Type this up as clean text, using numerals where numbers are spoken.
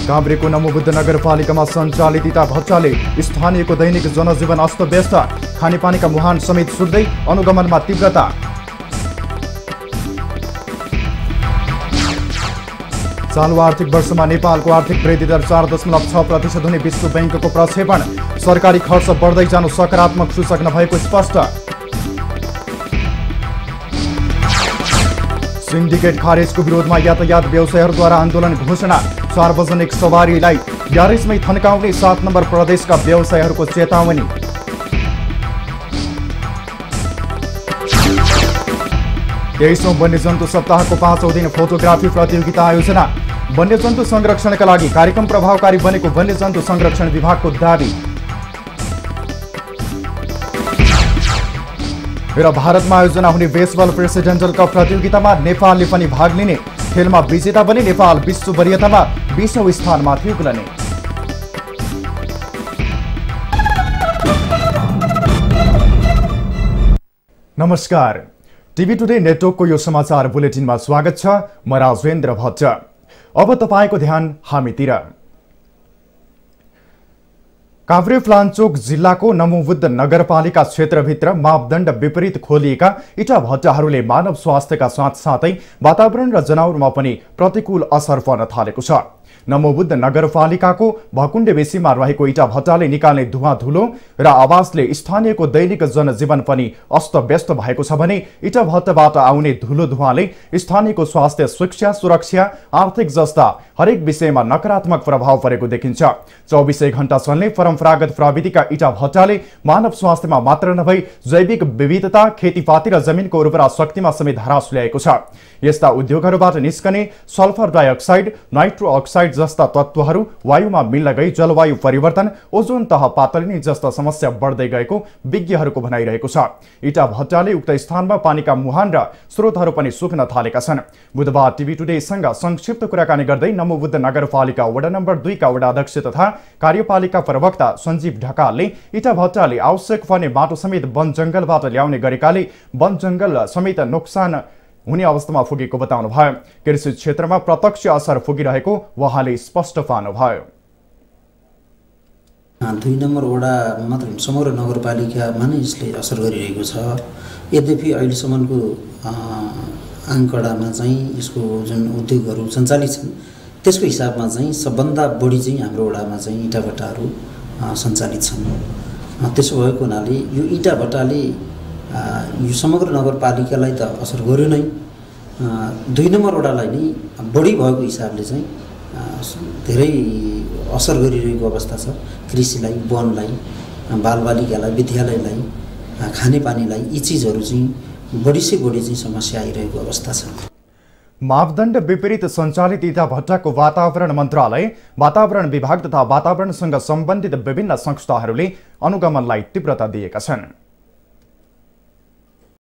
काभ्रेको नमोबुद्ध नगरपालिकामा सञ्चालित इटा भट्टाले स्थानीयको दैनिक जनजीवन अस्तव्यस्त, खानेपानीका मुहान समेत सुक्दै अनुगमनमा तीव्रता। चालु आर्थिक वर्षमा नेपालको आर्थिक वृद्धि दर 4.6% हुने विश्व बैंकको प्रक्षेपण, सरकारी खर्च बढ्दै जानु सकारात्मक सूचक नभएको स्पष्ट। सिन्डिकेट खारेजको विरोधमा यातायात व्यवसायीहरूद्वारा आन्दोलन घोषणा, सार्वजनिक सवारीलाई ग्यारेजमै थन्काउने 7 नम्बर प्रदेशका व्यवसायीहरूको चेतावनी। तेइसौं वन्यजन्तु सप्ताहको 5औं दिन फोटोग्राफी प्रतियोगिता आयोजना, वन्यजन्तु संरक्षणका लागि कार्यक्रम प्रभावकारी बनेको वन्यजन्तु संरक्षण विभागको दावी। र भारतमा आयोजना हुने बेसबल प्रेसिडेन्टल कप प्रतियोगितामा नेपालले पनि भाग लिने, खेलमा विजेता बने नेपाल विश्व वरियतामा 20औं स्थानमाथि उक्लने। नमस्कार, टिभी टुडे नेटवर्कको यो समाचार बुलेटिनमा स्वागत छ। म राजेन्द्र भट्ट। अब तपाईको ध्यान हामीतिर। काभ्रेपलाञ्चोक जिल्लाको नमोबुद्ध नगरपालिका क्षेत्रभित्र मापदण्ड विपरीत खोलिएका इटा भट्टाहरूले मानव स्वास्थ्यका साथसाथै वातावरण र जनावरमा पनि प्रतिकूल असर पर्न थालेको छ। नमोबुद्ध नगरपालिकाको भकुण्डे बेसीमा रहेको इटा भट्टाले निकाल्ने धुवा धुलो र आवाजले स्थानीयको दैनिक जनजीवन पनि अस्तव्यस्त भएको छ भने इटा भट्टाबाट आउने धुलो धुवाले स्थानीयको स्वास्थ्य, शिक्षा, सुरक्षा, आर्थिक जस्ता हरेक विषयमा नकारात्मक प्रभाव परेको देखिन्छ। 24 घण्टा चल्ने परम्परागत प्रविधिका इटा भट्टाले मानव स्वास्थ्यमा मात्र नभई जैविक विविधता, खेतीपाती र जमिनको उर्वरा शक्तिमा समेत ह्रास ल्याएको छ। यस्ता उद्योगहरूबाट निस्कने सल्फर डाइअक्साइड, नाइट्रो अक्साइड जस्ता तत्त्वहरू वायुमा मिल्न गई जलवायु परिवर्तन, ओजोन तह पातलिने जस्ता समस्या बढ्दै गएको विज्ञहरूको भनाइरहेको छ। इटा भट्टाले उक्त स्थानमा पानीका मुहान र स्रोतहरू पनि सुक्न थालेका छन्। बुधबार टिभी टुडेसँग संक्षिप्त कुराकानी गर्दै नमोबुद्ध नगरपालिका वडा नम्बर 2 का वडा अध्यक्ष तथा कार्यपालिका प्रवक्ता सञ्जीव ढकालले इटा भट्टाले आवश्यक पर्ने माटो समेत वन जंगलबाट ल्याउने गरेकाले वन जंगल समेत नोक्सान हुने अवस्थामा पुगेको बताउनुभयो। कृषि क्षेत्रमा प्रत्यक्ष असर पुगिरहेको उहाँले स्पष्ट पार्नुभयो। 2 नम्बर वडा मात्र समग्र नगरपालिकामा नै यसले असर गरिरहेको छ। यद्यपि अहिलेसम्मको आंकडामा चाहिँ यसको जुन उद्योगहरू सञ्चालित छन् त्यसको हिसाबमा चाहिँ सबभन्दा बढी चाहिँ हाम्रो वडामा चाहिँ इटा भट्टाहरू सञ्चालित छन्। त्यसो भएको हुनाले यो इटा भट्टाले यो समग्र नगरपालिकालाई त असर गर्यो नै, 2 नम्बर वडालाई नै बढी भएको हिसाबले चाहिँ धेरै असर गरिरहेको अवस्था छ। कृषिलाई, वनलाई, बालबालिकालाई, विद्यालयलाई, खानेपानीलाई यी चिजहरू चाहिँ बढी से बढी चाहिँ समस्या आइरहेको अवस्था छ। मापदण्ड विपरीत सञ्चालित इटा भट्टाको वातावरण मन्त्रालय, वातावरण विभाग तथा वातावरणसँग सम्बन्धित विभिन्न संस्थाहरूले अनुगमनलाई तीव्रता दिएका छन्।